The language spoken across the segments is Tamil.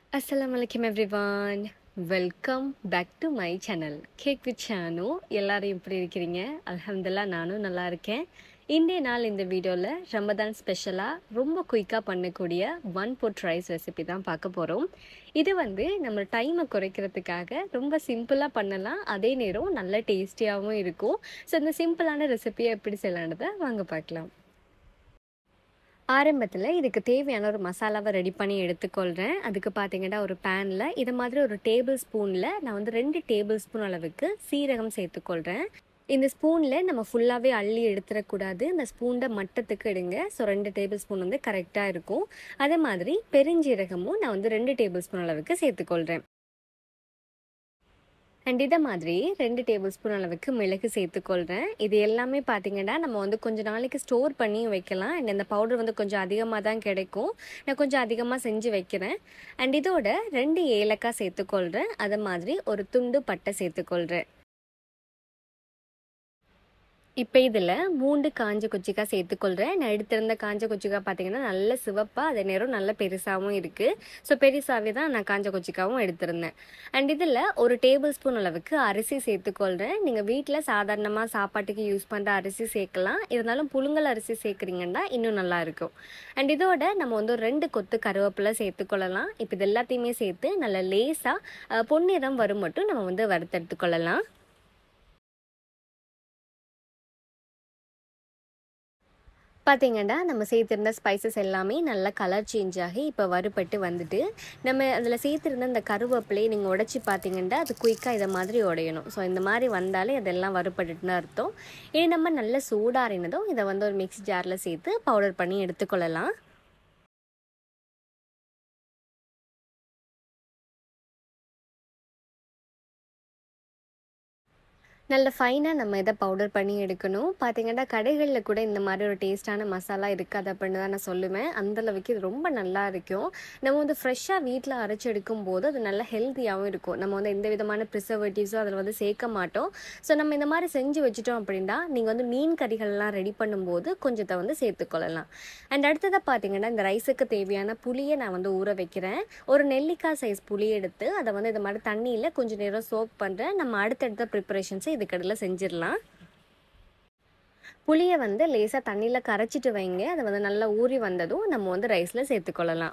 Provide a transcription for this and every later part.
Assalamualaikum everyone. Welcome back to my channel cake with Shanu. எல்லாரும் எப்படி இருக்கிறீங்க? அல்ஹம்துலில்லாஹ் நானும் நல்லா இருக்கேன். இன்றைய நாள் இந்த வீடியோவில் ரமதான் ஸ்பெஷலாக ரொம்ப குயிக்காக பண்ணக்கூடிய ஒன் pot ரைஸ் ரெசிபி தான் பார்க்க போகிறோம். இது நம்ம டைமை குறைக்கிறதுக்காக ரொம்ப சிம்பிளாக பண்ணலாம், அதே நேரம் நல்ல டேஸ்டியாகவும் இருக்கும். ஸோ இந்த சிம்பிளான ரெசிபியை எப்படி செய்யலான்றதை வாங்க பார்க்கலாம். ஆரம்பத்தில் இதுக்கு தேவையான ஒரு மசாலாவை ரெடி பண்ணி எடுத்துக்கொள்கிறேன். அதுக்கு பார்த்தீங்கன்னா ஒரு பேனில் இது மாதிரி ஒரு டேபிள் ஸ்பூனில் நான் 2 டேபிள் ஸ்பூன் அளவுக்கு சீரகம் சேர்த்துக்கொள்கிறேன். இந்த ஸ்பூனில் நம்ம ஃபுல்லாகவே அள்ளி எடுத்துடக்கூடாது, இந்த ஸ்பூனை மட்டத்துக்கு எடுங்க. ஸோ 2 டேபிள் ஸ்பூன் கரெக்டாக இருக்கும். அதே மாதிரி பெருஞ்சீரகமும் நான் 2 டேபிள் ஸ்பூன் அளவுக்கு சேர்த்துக்கொள்கிறேன். அண்ட் இதை மாதிரி 2 டேபிள் ஸ்பூன் அளவுக்கு மிளகு சேர்த்துக்கொள்கிறேன். இது எல்லாமே பார்த்தீங்கன்னா நம்ம கொஞ்சம் நாளைக்கு ஸ்டோர் பண்ணி வைக்கலாம். அண்ட் அந்த பவுடர் கொஞ்சம் அதிகமாக தான் கிடைக்கும். நான் கொஞ்சம் அதிகமாக செஞ்சு வைக்கிறேன். அண்ட் இதோட 2 ஏலக்காய் சேர்த்துக்கொள்கிறேன். அதை மாதிரி ஒரு துண்டு பட்டை சேர்த்துக்கொள்கிறேன். இப்போ இதில் 3 காஞ்ச கொச்சிக்காய் சேர்த்துக்கொள்கிறேன். நான் எடுத்திருந்த காஞ்ச கொச்சிக்காய் பார்த்தீங்கன்னா நல்ல சிவப்பாக, அதே நேரம் நல்ல பெருசாகவும் இருக்குது. ஸோ பெருசாகவே தான் நான் காஞ்ச கொச்சிக்காவும் எடுத்திருந்தேன். அண்ட் இதில் ஒரு டேபிள் ஸ்பூன் அளவுக்கு அரிசி சேர்த்துக்கொள்கிறேன். நீங்கள் வீட்டில் சாதாரணமாக சாப்பாட்டுக்கு யூஸ் பண்ணுற அரிசி சேர்க்கலாம், இருந்தாலும் புழுங்கல் அரிசி சேர்க்குறீங்கன்னா இன்னும் நல்லாயிருக்கும். அண்ட் இதோட நம்ம ஒரு 2 கொத்து கருவேப்பிலை சேர்த்துக்கொள்ளலாம். இப்போ இது எல்லாத்தையுமே சேர்த்து நல்லா லேசாக பொன்னிறம் வரும் மட்டும் நம்ம வறுத்தெடுத்துக்கொள்ளலாம். பார்த்தீங்கன்னா நம்ம சேர்த்துருந்த ஸ்பைசஸ் எல்லாமே நல்லா கலர் சேஞ்ச் ஆகி இப்போ வறுபட்டு வந்துட்டு, நம்ம அதில் சேர்த்துருந்த இந்த கருவேப்பிலையை நீங்கள் உடைச்சி பார்த்தீங்கன்னா அது குயிக்காக இதை மாதிரி உடையணும். ஸோ இந்த மாதிரி வந்தாலே அதெல்லாம் வறுபட்டுட்டுன்னு அர்த்தம். இனி நம்ம நல்ல சூடாறினதும் இதை ஒரு மிக்ஸி ஜாரில் சேர்த்து பவுடர் பண்ணி எடுத்துக்கொள்ளலாம். நல்ல ஃபைனாக நம்ம இதை பவுடர் பண்ணி எடுக்கணும். பார்த்தீங்கன்னா கடைகளில் கூட இந்த மாதிரி ஒரு டேஸ்ட்டான மசாலா இருக்காது அப்படின்னு தான் நான் சொல்லுவேன். அந்தளவுக்கு இது ரொம்ப நல்லா இருக்கும். நம்ம ஃப்ரெஷ்ஷாக வீட்டில் அரைச்சி எடுக்கும் போது அது நல்ல ஹெல்த்தியாகவும் இருக்கும். நம்ம எந்த விதமான ப்ரிசர்வேட்டிவ்ஸும் அதில் சேர்க்க மாட்டோம். ஸோ நம்ம இந்த மாதிரி செஞ்சு வச்சுட்டோம் அப்படின்னா நீங்கள் மீன் கறிகள்லாம் ரெடி பண்ணும்போது கொஞ்சத்தை சேர்த்துக்கொள்ளலாம். அண்ட் அடுத்ததாக பார்த்தீங்கன்னா இந்த ரைஸுக்கு தேவையான புளியை நான் ஊற வைக்கிறேன். ஒரு நெல்லிக்காய் சைஸ் புளி எடுத்து அதை இது மாதிரி தண்ணியில் கொஞ்சம் நேரம் சோக் பண்ணுறேன். நம்ம அடுத்தடுத்த ப்ரிப்பரேஷன்ஸை இதுக்கடையில் செஞ்சிடலாம். புளியை லேசாக தண்ணியில் கரைச்சிட்டு வைங்க. அதை நல்லா ஊறி வந்ததும் நம்ம ரைஸில் சேர்த்துக்கொள்ளலாம்.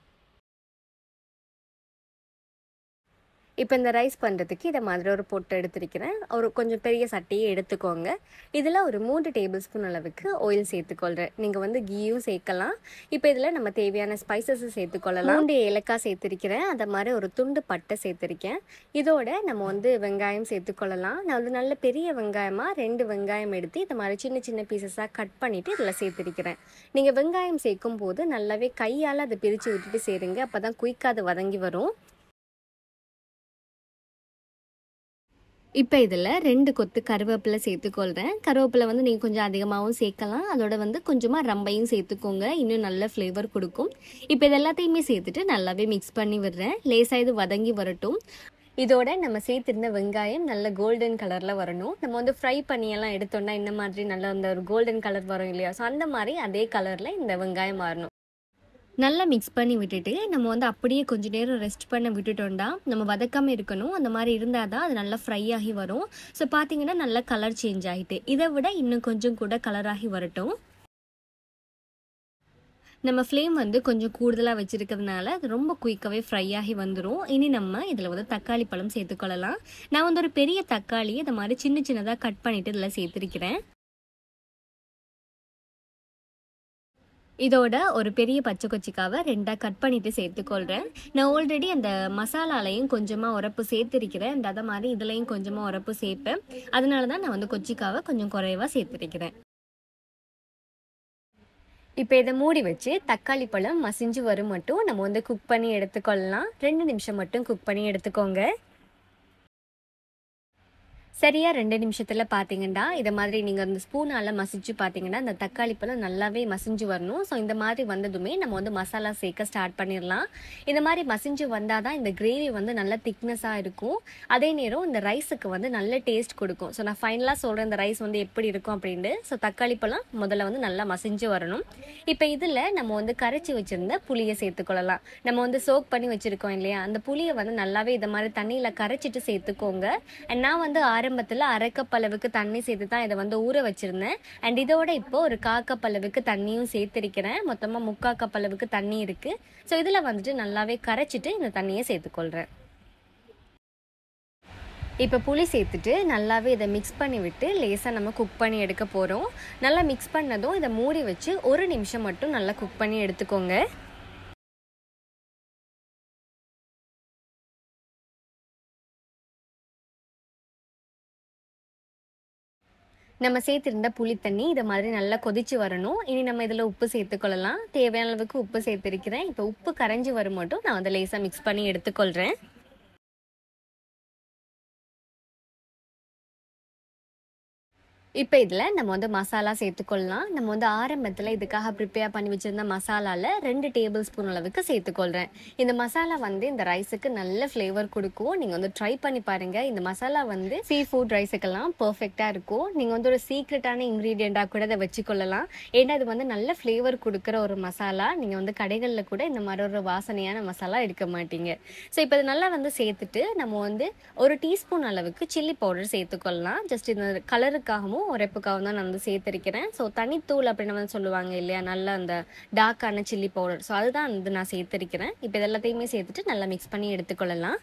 இப்போ இந்த ரைஸ் பண்ணுறதுக்கு இதை மாதிரி ஒரு பொட்டு எடுத்துருக்கிறேன். ஒரு கொஞ்சம் பெரிய சட்டியை எடுத்துக்கோங்க. இதில் ஒரு 3 டேபிள் ஸ்பூன் அளவுக்கு ஆயில் சேர்த்துக்கொள்கிறேன். நீங்கள் கீயும் சேர்க்கலாம். இப்போ இதில் நம்ம தேவையான ஸ்பைசஸை சேர்த்துக்கொள்ளலாம். 3 ஏலக்காய் சேர்த்துருக்கிறேன். அதை மாதிரி ஒரு துண்டு பட்டை சேர்த்துருக்கேன். இதோட நம்ம வெங்காயம் சேர்த்துக்கொள்ளலாம். நான் நல்ல பெரிய வெங்காயமாக 2 வெங்காயம் எடுத்து இதை மாதிரி சின்ன சின்ன பீசஸாக கட் பண்ணிவிட்டு இதில் சேர்த்துருக்கிறேன். நீங்கள் வெங்காயம் சேர்க்கும் போது நல்லாவே கையால் அதை பிரித்து விட்டுட்டு சேருங்க. அப்போ தான் குயிக்காக அது வதங்கி வரும். இப்போ இதில் 2 கொத்து கருவேப்பிலை சேர்த்துக்கொள்கிறேன். கருவேப்பிலை நீங்கள் கொஞ்சம் அதிகமாகவும் சேர்க்கலாம். அதோட கொஞ்சமாக ரம்பையும் சேர்த்துக்கோங்க, இன்னும் நல்ல ஃப்ளேவர் கொடுக்கும். இப்போ இது எல்லாத்தையுமே சேர்த்துட்டு நல்லாவே மிக்ஸ் பண்ணி விடுறேன். லேசாக இது வதங்கி வரட்டும். இதோட நம்ம சேர்த்துருந்த வெங்காயம் நல்ல கோல்டன் கலரில் வரணும். நம்ம ஃப்ரை பண்ணியெல்லாம் எடுத்தோம்னா இந்த மாதிரி நல்ல அந்த ஒரு கோல்டன் கலர் வரும் இல்லையா? ஸோ அந்த மாதிரி அதே கலரில் இந்த வெங்காயம் மாறணும். நல்லா மிக்ஸ் பண்ணி விட்டுட்டு நம்ம அப்படியே கொஞ்சம் நேரம் ரெஸ்ட் பண்ண விட்டுட்டோம்னா நம்ம வதக்காமல் இருக்கணும். அந்த மாதிரி இருந்தால் தான் அது நல்லா ஃப்ரை ஆகி வரும். ஸோ பார்த்தீங்கன்னா நல்லா கலர் சேஞ்ச் ஆகிட்டு, இதை விட இன்னும் கொஞ்சம் கூட கலராகி வரட்டும். நம்ம ஃப்ளேம் கொஞ்சம் கூடுதலாக வச்சுருக்கிறதுனால அது ரொம்ப குயிக்காகவே ஃப்ரை ஆகி வந்துடும். இனி நம்ம இதில் தக்காளி பழம் சேர்த்துக்கொள்ளலாம். நான் ஒரு பெரிய தக்காளி இதை மாதிரி சின்ன சின்னதாக கட் பண்ணிவிட்டு இதில் சேர்த்துருக்கிறேன். இதோட ஒரு பெரிய பச்சை கொச்சிக்காவை 2ஆக கட் பண்ணிவிட்டு சேர்த்துக்கொள்கிறேன். நான் ஆல்ரெடி அந்த மசாலாலையும் கொஞ்சமாக உரப்பு சேர்த்துருக்கிறேன். அதை மாதிரி இதுலேயும் கொஞ்சமாக உரப்பு சேர்ப்பேன். அதனால தான் நான் கொச்சிக்காவை கொஞ்சம் குறைவாக சேர்த்துருக்கிறேன். இப்போ இதை மூடி வச்சு தக்காளி பழம் மசிஞ்சு வரும் மட்டும் நம்ம குக் பண்ணி எடுத்துக்கொள்ளலாம். 2 நிமிஷம் மட்டும் குக் பண்ணி எடுத்துக்கோங்க. சரியா 2 நிமிஷத்துல பார்த்தீங்கன்னா, இத மாதிரி நீங்க அந்த ஸ்பூனால மசிச்சு பார்த்தீங்கன்னா, அந்த தக்காளி பழம் நல்லாவே மசிஞ்சு வரணும். ஸோ இந்த மாதிரி வந்ததுமே நம்ம வந்து மசாலா சேர்க்க ஸ்டார்ட் பண்ணிரலாம். இந்த மாரி மசிஞ்சு வந்தா தான் இந்த கிரேவி வந்து நல்ல திக்னஸா இருக்கும். அதே நேரம் இந்த ரைஸுக்கு வந்து நல்ல டேஸ்ட் குடுக்கும். ஸோ நான் ஃபைனலா சொல்றேன் இந்த ரைஸ் வந்து எப்படி இருக்கும் அப்டின்ட்டு. ஸோ தக்காளி பழம் முதல்ல வந்து நல்லா மசிஞ்சு வரணும். இப்ப இதுல நம்ம வந்து கரைச்சு வச்சிருந்த புளிய சேர்த்துக்கொள்ளலாம். நம்ம வந்து சோக் பண்ணி வச்சிருக்கோம் இல்லையா? அந்த புளிய வந்து நல்லாவே இத மாரி தண்ணீல கரைச்சிட்டு சேர்த்துக்கோங்க. அண்ட் நான் வந்து ஆரம்பத்துல 1/2 கப் அளவுக்கு தண்ணி சேர்த்து தான் இதை வந்து ஊற வச்சிருந்தேன். அண்ட் இதோட இப்போ ஒரு 1/4 கப் அளவுக்கு தண்ணியும் சேர்த்திருக்கிறேன். மொத்தமா 3/4 கப் அளவுக்கு தண்ணி இருக்கு. ஸோ இதுல வந்துட்டு நல்லாவே கரைச்சிட்டு இந்த தண்ணியை சேர்த்துக்கொள்றேன். இப்போ புளி சேர்த்துட்டு நல்லாவே இதை மிக்ஸ் பண்ணி விட்டு லேசாக நம்ம குக் பண்ணி எடுக்க போகிறோம். நல்லா மிக்ஸ் பண்ணதும் இதை மூடி வச்சு 1 நிமிஷம் மட்டும் நல்லா குக் பண்ணி எடுத்துக்கோங்க. நம்ம சேர்த்திருந்த புளி தண்ணி இதை மாதிரி நல்லா கொதிச்சு வரணும். இனி நம்ம இதில் உப்பு சேர்த்துக்கொள்ளலாம். தேவையான அளவுக்கு உப்பு சேர்த்திருக்கிறேன். இப்போ உப்பு கரைஞ்சி வரும் மட்டும் நான் வந்து லேசாக மிக்ஸ் பண்ணி எடுத்துக்கொள்கிறேன். இப்போ இதில் நம்ம வந்து மசாலா சேர்த்துக்கொள்ளலாம். நம்ம வந்து ஆரம்பத்தில் இதுக்காக ப்ரிப்பேர் பண்ணி வச்சுருந்த மசாலாவில் 2 டேபிள் ஸ்பூன் அளவுக்கு சேர்த்துக்கொள்கிறேன். இந்த மசாலா வந்து இந்த ரைஸுக்கு நல்ல ஃப்ளேவர் கொடுக்கும். நீங்கள் வந்து ட்ரை பண்ணி பாருங்கள். இந்த மசாலா வந்து சீ ஃபுட் ரைஸுக்கெல்லாம் பர்ஃபெக்டாக இருக்கும். நீங்கள் வந்து ஒரு சீக்ரெட்டான இன்க்ரீடியண்ட்டாக கூட அதை வச்சுக்கொள்ளலாம். ஏன்னா இது வந்து நல்ல ஃப்ளேவர் கொடுக்குற ஒரு மசாலா. நீங்கள் வந்து கடைகளில் கூட இந்த மாதிரி ஒரு வாசனையான மசாலா எடுக்க மாட்டீங்க. ஸோ இப்போ இது நல்லா வந்து சேர்த்துட்டு நம்ம வந்து 1 டீஸ்பூன் அளவுக்கு சில்லி பவுடர் சேர்த்துக்கொள்ளலாம். ஜஸ்ட் இந்த கலருக்காகவும் உரைப்புக்காகவும் தான் நான் வந்து சேர்த்திருக்கிறேன். ஸோ தனித்தூள் அப்படின்னு வந்து சொல்லுவாங்க இல்லையா, நல்ல அந்த டார்க்கான சில்லி பவுடர். ஸோ அதுதான் வந்து நான் சேர்த்திருக்கிறேன். இப்போ இது எல்லாத்தையுமே சேர்த்துட்டு நல்லா மிக்ஸ் பண்ணி எடுத்துக்கொள்ளலாம்.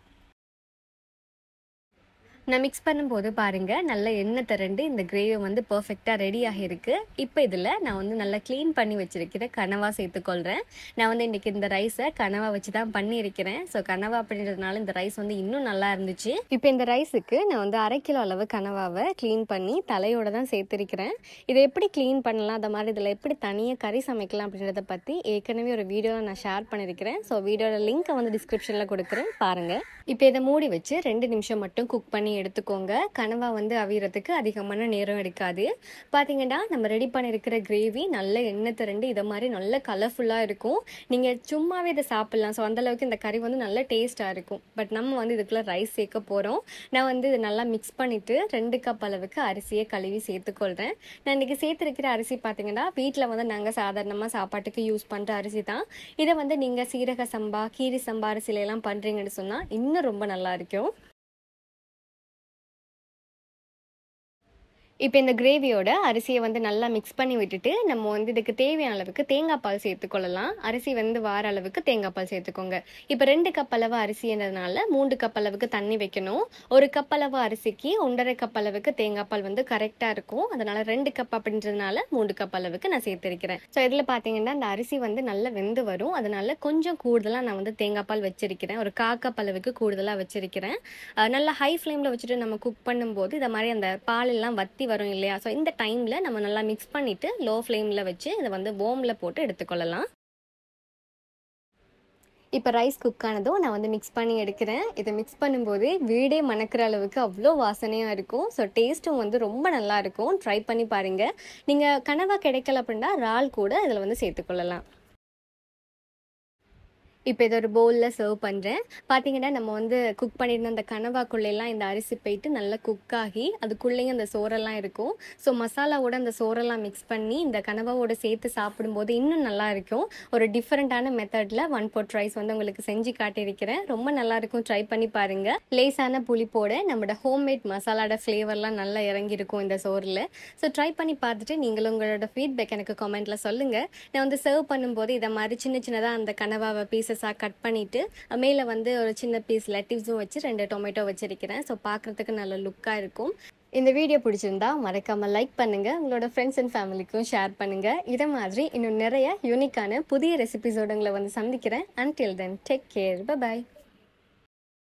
நான் மிக்ஸ் பண்ணும்போது பாருங்கள் நல்ல எண்ணெய் திரண்டு இந்த கிரேவி வந்து பர்ஃபெக்டாக ரெடி ஆகிருக்கு. இப்போ இதில் நான் வந்து நல்லா க்ளீன் பண்ணி வச்சுருக்கிற கனவா சேர்த்துக்கொள்கிறேன். நான் வந்து இன்றைக்கி இந்த ரைஸை கனவா வச்சு தான் பண்ணியிருக்கிறேன். ஸோ கனவா அப்படின்றதுனால இந்த ரைஸ் வந்து இன்னும் நல்லா இருந்துச்சு. இப்போ இந்த ரைஸுக்கு நான் வந்து 1/2 கிலோ அளவு கனவாவை க்ளீன் பண்ணி தலையோட தான் சேர்த்துருக்கிறேன். இதை எப்படி க்ளீன் பண்ணலாம், அந்த மாதிரி இதில் எப்படி தனியாக கறி சமைக்கலாம் அப்படின்றத பற்றி ஏற்கனவே ஒரு வீடியோவில் நான் ஷேர் பண்ணியிருக்கிறேன். ஸோ வீடியோட லிங்க்கை வந்து டிஸ்கிரிப்ஷனில் கொடுக்குறேன், பாருங்கள். இப்போ இதை மூடி வச்சு 2 நிமிஷம் மட்டும் குக் பண்ணி எடுத்துக்கோங்க. கனவா வந்து அவியறதுக்கு அதிகமான நேரம் எடுக்காது. பார்த்தீங்கன்னா நம்ம ரெடி பண்ணியிருக்கிற கிரேவி நல்ல எண்ணெய் திரண்டு இதை மாதிரி நல்ல கலர்ஃபுல்லாக இருக்கும். நீங்கள் சும்மாவே இதை சாப்பிட்லாம். ஸோ அந்தளவுக்கு இந்த கறி வந்து நல்ல டேஸ்ட்டாக இருக்கும். பட் நம்ம வந்து இதுக்குள்ளே ரைஸ் சேர்க்க போகிறோம். நான் வந்து இதை நல்லா மிக்ஸ் பண்ணிவிட்டு 2 கப் அளவுக்கு அரிசியை கழுவி சேர்த்துக்கொள்கிறேன். நான் இன்றைக்கி சேர்த்துருக்கிற அரிசி பார்த்தீங்கன்னா வீட்டில் வந்து நாங்கள் சாதாரணமாக சாப்பாட்டுக்கு யூஸ் பண்ணுற அரிசி தான். இதை வந்து நீங்கள் சீரக சம்பா, கீரி சம்பா அரிசியிலலாம் பண்ணுறீங்கன்னு சொன்னால் இன்னும் ரொம்ப நல்லா இருக்கும். இப்போ இந்த கிரேவியோட அரிசியை வந்து நல்லா மிக்ஸ் பண்ணி விட்டுட்டு நம்ம வந்து இதுக்கு தேவையான அளவுக்கு தேங்காய் பால் சேர்த்துக்கொள்ளலாம். அரிசி வந்து வார அளவுக்கு தேங்காய் பால் சேர்த்துக்கோங்க. இப்போ 2 கப் அளவு அரிசின்றதுனால 3 கப் அளவுக்கு தண்ணி வைக்கணும். 1 கப் அளவு அரிசிக்கு 1.5 கப் அளவுக்கு தேங்காய் பால் வந்து கரெக்டாக இருக்கும். அதனால் 2 கப் அப்படின்றதுனால 3 கப் அளவுக்கு நான் சேர்த்துருக்கிறேன். ஸோ இதில் பார்த்தீங்கன்னா இந்த அரிசி வந்து நல்லா வெந்து வரும். அதனால கொஞ்சம் கூடுதலாக நான் வந்து தேங்காய் பால் வச்சிருக்கிறேன். ஒரு 1/4 கப் அளவுக்கு கூடுதலாக வச்சிருக்கிறேன். நல்லா ஹை ஃப்ளேமில் வச்சுட்டு நம்ம குக் பண்ணும்போது இதை மாதிரி அந்த பாலெல்லாம் வத்தி வரும் இல்லையா. ஸோ இந்த டைமில் நம்ம நல்லா மிக்ஸ் பண்ணிவிட்டு லோ ஃப்ளேமில் வச்சு இதை வந்து வார்மில் போட்டு எடுத்துக்கொள்ளலாம். இப்போ ரைஸ் குக் ஆனதும் நான் வந்து மிக்ஸ் பண்ணி எடுக்கிறேன். இதை மிக்ஸ் பண்ணும்போது வீடே மணக்கிற அளவுக்கு அவ்வளோ வாசனையாக இருக்கும். ஸோ டேஸ்ட்டும் வந்து ரொம்ப நல்லா இருக்கும். ட்ரை பண்ணி பாருங்கள். நீங்கள் கனவா கிடைக்கல அப்படின்னா இறால் கூட இதில் வந்து சேர்த்துக்கொள்ளலாம். இப்போ இதை ஒரு பவுலில் சர்வ் பண்ணுறேன். பார்த்தீங்கன்னா நம்ம வந்து குக் பண்ணியிருந்த அந்த கனவாக்குள்ளெல்லாம் இந்த அரிசி போயிட்டு நல்லா குக் ஆகி அதுக்குள்ளேயும் அந்த சோறெல்லாம் இருக்கும். ஸோ மசாலாவோட அந்த சோறெல்லாம் மிக்ஸ் பண்ணி இந்த கனவாவோட சேர்த்து சாப்பிடும்போது இன்னும் நல்லா இருக்கும். ஒரு டிஃப்ரெண்ட்டான மெத்தடில் 1 pot ரைஸ் வந்து உங்களுக்கு செஞ்சு காட்டியிருக்கிறேன். ரொம்ப நல்லாயிருக்கும், ட்ரை பண்ணி பாருங்கள். லேசான புளிப்போட நம்மளோட ஹோம்மேட் மசாலாவோட ஃப்ளேவர்லாம் நல்லா இறங்கியிருக்கும் இந்த சோறில். ஸோ ட்ரை பண்ணி பார்த்துட்டு நீங்களும் உங்களோட ஃபீட்பேக் எனக்கு கமெண்ட்டில் சொல்லுங்கள். நான் வந்து சர்வ் பண்ணும்போது இதை மாதிரி சின்ன சின்னதாக அந்த கனவாவை பீசஸாக கட் பண்ணிவிட்டு மேலே வந்து ஒரு சின்ன பீஸ் லெட்டிவ்ஸும் வச்சு 2 டொமேட்டோ வச்சிருக்கிறேன். ஸோ பார்க்குறதுக்கு நல்ல லுக்காக இருக்கும். இந்த வீடியோ பிடிச்சிருந்தா மறக்காமல் லைக் பண்ணுங்கள். உங்களோட ஃப்ரெண்ட்ஸ் அண்ட் ஃபேமிலிக்கும் ஷேர் பண்ணுங்கள். இதை மாதிரி இன்னும் நிறைய யூனிக்கான புதிய ரெசிபிஸோட உங்களை வந்து சந்திக்கிறேன். Until then take care, bye பாய்.